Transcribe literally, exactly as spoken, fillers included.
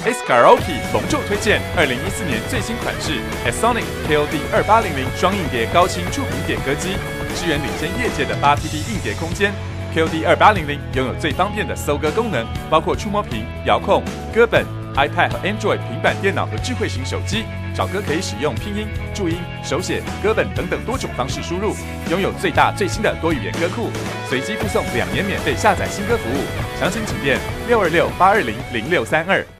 S Karaoke 隆重推荐二零一四年最新款式 Sonic K O D 二八零零双硬碟高清触屏点歌机，支援领先业界的八 T B 硬碟空间。K O D 二八零零拥有最方便的搜歌功能，包括触摸屏、遥控、歌本、iPad 和 Android 平板电脑和智慧型手机。找歌可以使用拼音、注音、手写、歌本等等多种方式输入，拥有最大最新的多语言歌库，随机附送两年免费下载新歌服务。详情请电六二六八二零零六三二。